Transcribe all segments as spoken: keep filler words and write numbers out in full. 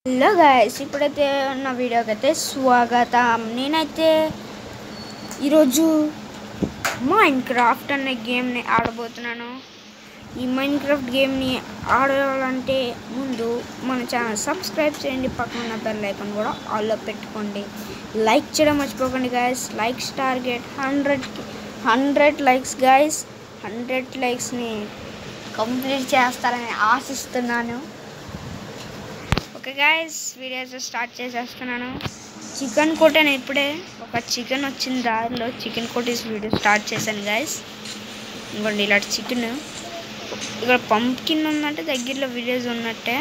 Hello guys, ఇప్పుడైతే నా వీడియోకి అయితే స్వాగతం. నేనైతే ఈరోజు మైన్ క్రాఫ్ట్ అనే గేమ్ని ఆడబోతున్నాను. ఈ మైన్ క్రాఫ్ట్ గేమ్ని ఆడాలంటే ముందు మన ఛానల్ సబ్స్క్రైబ్ చేయండి, పక్కన ఉన్న బెల్ ఐకాన్ కూడా ఆల్లో పెట్టుకోండి. లైక్ చేయడం మర్చిపోకండి guys. Likes target hundred hundred likes guys. Hundred లైక్స్ని కంప్లీట్ చేస్తారని ఆశిస్తున్నాను. ఓకే గైస్, వీడియోస్ స్టార్ట్ చేసేస్తున్నాను. చికెన్ కొట్టాను ఇప్పుడే. ఒక చికెన్ వచ్చింది దారిలో. చికెన్ కొట్టేసి వీడియో స్టార్ట్ చేశాను గైస్. ఇంకోండి ఇలాంటి చికెన్. ఇక్కడ పంప్కిన్ ఉందంటే దగ్గరలో విలేజ్ ఉన్నట్టే.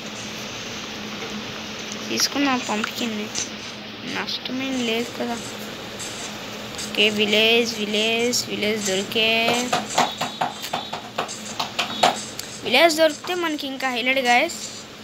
తీసుకున్నాం పంప్కిన్ని, నష్టమేం లేదు కదా. ఓకే, విలేజ్ విలేజ్ విలేజ్ దొరికే విలేజ్ దొరికితే మనకి ఇంకా హైలైట్ గైస్.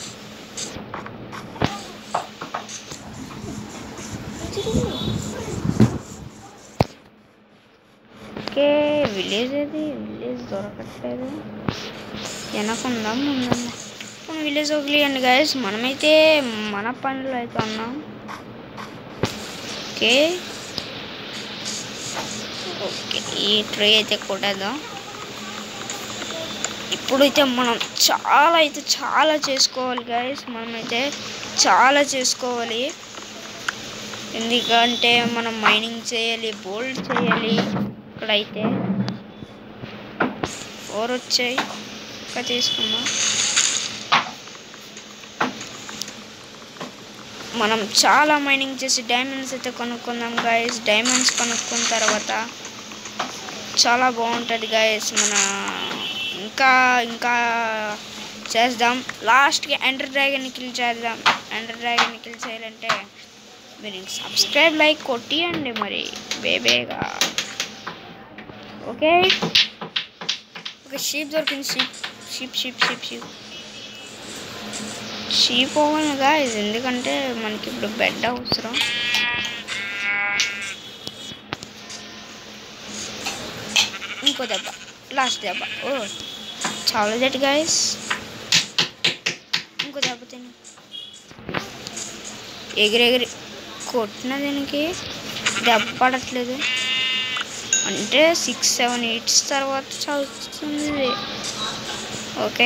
ఓకే, విలేజ్ అది విలేజ్ దొరకట్లేదు. వెనకుందాం ముందుందా కొన్ని విలేజ్ వదిలేయండి గైస్. మనమైతే మన పనులు అయితే ఉన్నాం. ఓకే ఓకే ఈ ట్రే అయితే కొట్టేద్దాం. ఇప్పుడైతే మనం చాలా అయితే చాలా చేసుకోవాలి గైస్. మనమైతే చాలా చేసుకోవాలి, ఎందుకంటే మనం మైనింగ్ చేయాలి, బోల్డ్ చేయాలి. ఇక్కడైతే ఫోర్ వచ్చాయి, ఇంకా తీసుకుందాం. మనం చాలా మైనింగ్ చేసి డైమండ్స్ అయితే కొనుక్కుందాం గైస్. డైమండ్స్ కొనుక్కున్న తర్వాత చాలా బాగుంటుంది గైస్. మన ఇంకా ఇంకా చేద్దాం. లాస్ట్కి ఎండర్ డ్రాగన్ని కిల్ చేద్దాం. ఎండర్ డ్రాగన్ని కిల్ చేయాలంటే మీరు సబ్స్క్రైబ్ లైక్ కొట్టియండి మరి బేబేగా. ఓకే ఓకే షీప్ దొరికింది. Sheep sheep sheep sheep sheep sheep అవ్వాలి గాయ్స్, ఎందుకంటే మనకి ఇప్పుడు బెడ్ అవసరం. ఇంకో దెబ్బ, లాస్ట్ దెబ్బ. ఓ చాలా దట్ గాయ్స్. ఇంకో దెబ్బ తిని ఎగిరెగిరి కొట్టిన దీనికి దెబ్బ పడట్లేదు. అంటే సిక్స్ సెవెన్ ఎయిట్స్ తర్వాత చదువుతుంది. ఓకే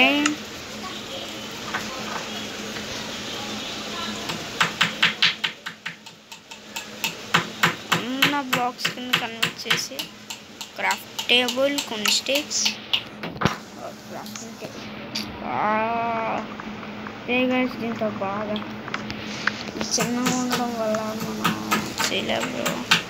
ఉన్న బ్లాక్స్ కింద కన్వర్ట్ చేసి క్రాఫ్ట్ టేబుల్, కొన్ని స్టిక్స్, క్రాఫ్టింగ్ టేబుల్. గైస్ దీంతో బాగా చిన్నగా ఉండడం వల్ల మనం చేయలేము.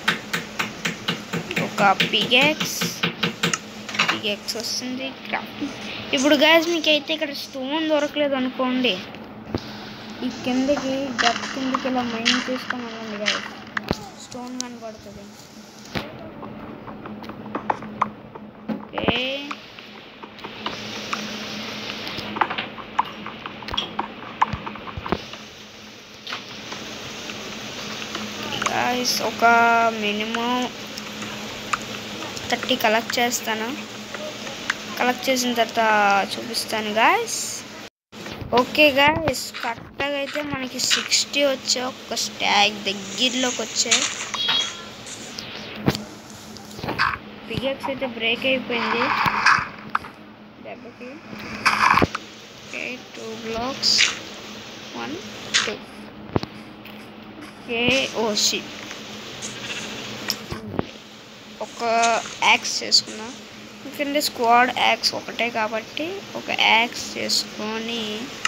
ఒక పిగెక్స్ పిగెక్స్ వస్తుంది. క్రాఫ్టింగ్ ఇప్పుడు గైస్ మీకు అయితే ఇక్కడ స్టోన్ దొరకలేదు అనుకోండి, ఈ కిందకి గట్ కిందకి ఇలా మైన్ చేసుకొని వెళ్ళండి గైస్, స్టోన్ కనబడుతుంది. ఓకే గైస్ ఒక మినిమం థర్టీ కలెక్ట్ చేస్తాను. కలెక్ట్ చేసిన తర్వాత చూపిస్తాను గాయస్. ఓకే గాయస్, కరెక్ట్గా అయితే మనకి సిక్స్టీ వచ్చే ఒక స్టాక్ దగ్గరలోకి వచ్చాయి. పిగెక్స్ అయితే బ్రేక్ అయిపోయింది దెబ్బకి. Okay two blocks, one two. Okay oh shit, ఒక యాక్స్ చేసుకున్నా. ఎందుకంటే స్క్వాడ్ యాక్స్ ఒకటే కాబట్టి ఒక యాక్స్ చేసుకొని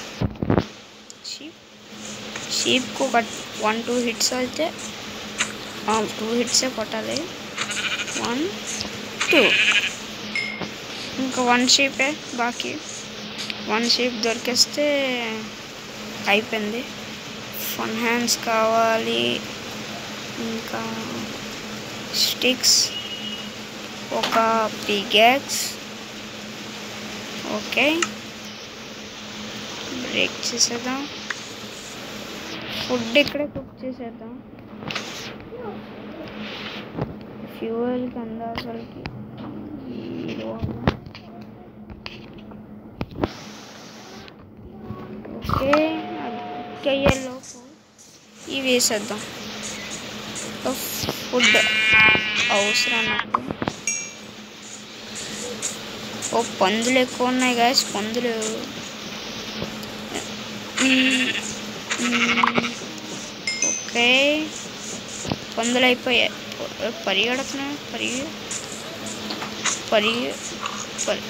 షీప్ షీప్కి ఒక వన్ టూ హిట్స్ అయితే టూ హిట్సే కొట్టాలి. వన్ టూ, ఇంకా వన్ షీపే బాకీ. వన్ షీప్ దొరికేస్తే అయిపోయింది. ఫన్ హ్యాండ్స్ కావాలి, ఇంకా స్టిక్స్, ఒక పిగెక్స్. ఓకే బ్రేక్ చేసేద్దాం. ఫుడ్ ఇక్కడే కుక్ చేసేద్దాం. ఫ్యూయల్కి అందాసలకి ఓకే కుక్ అయ్యేలోపు ఇవి వేసేద్దాం. ఫుడ్ అవసరం నాకు. ఓ పందులు ఎక్కువ ఉన్నాయి గాయస్, పందులు. ఓకే, పందులు అయిపోయాయి. పరిగెడుతున్నాయి, పరిగె పరిగె పరి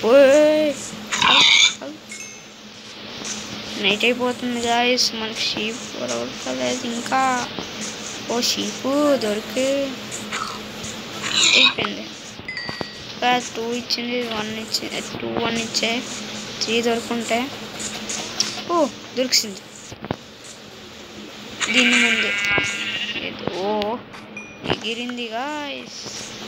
నైట్ అయిపోతుంది గాయస్, మనకి షీప్ దొరకలేదు ఇంకా. ఓ షీపు దొరికి అయిపోయింది. ఇంకా టూ ఇచ్చింది, వన్ ఇచ్చింది, టూ వన్ ఇచ్చే త్రీ దొరుకుంటే. ఓ దొరికింది దీని ముందు. ఓ ఎగిరింది గాయస్.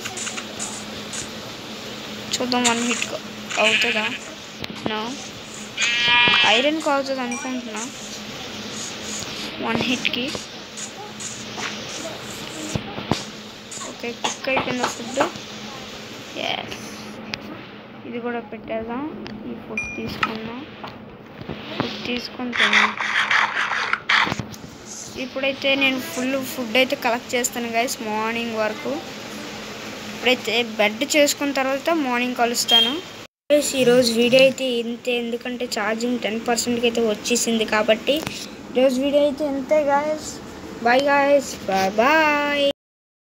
చూద్దాం వన్ హిట్ అవుతుందా. నా ఐరన్కి అవుతుంది అనుకుంటున్నా వన్ హిట్కి. ఓకే, కుక్ అయిపోయింది ఫుడ్. ఇది కూడా పెట్టేద్దాం. ఈ ఫుడ్ తీసుకుందాం. ఫుడ్ తీసుకొని తిన్నాం. ఇప్పుడైతే నేను ఫుల్ ఫుడ్ అయితే కలెక్ట్ చేస్తాను గైస్ మార్నింగ్ వరకు. ఇప్పుడైతే బెడ్ చేసుకున్న తర్వాత మార్నింగ్ కలుస్తాను. ఈరోజు వీడియో అయితే ఇంతే, ఎందుకంటే ఛార్జింగ్ టెన్ పర్సెంట్కి అయితే వచ్చేసింది కాబట్టి ఈరోజు వీడియో అయితే ఇంతే guys. Bye guys, bye bye.